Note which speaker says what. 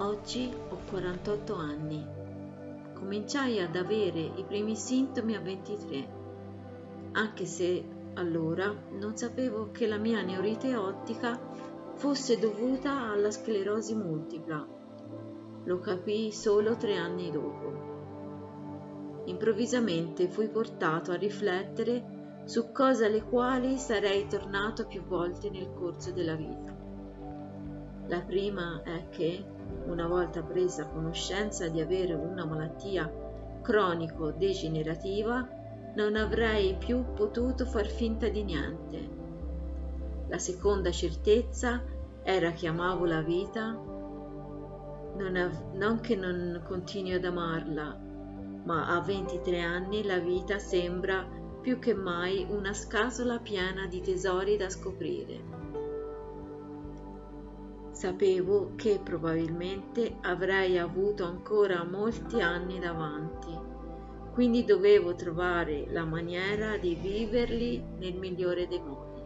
Speaker 1: Oggi ho 48 anni. Cominciai ad avere i primi sintomi a 23, anche se allora non sapevo che la mia neurite ottica fosse dovuta alla sclerosi multipla. Lo capii solo 3 anni dopo. Improvvisamente fui portato a riflettere su cose alle quali sarei tornato più volte nel corso della vita. La prima è che, una volta presa conoscenza di avere una malattia cronico-degenerativa, non avrei più potuto far finta di niente. La seconda certezza era che amavo la vita, non che non continui ad amarla, ma a 23 anni la vita sembra più che mai una scatola piena di tesori da scoprire. Sapevo che probabilmente avrei avuto ancora molti anni davanti, quindi dovevo trovare la maniera di viverli nel migliore dei modi.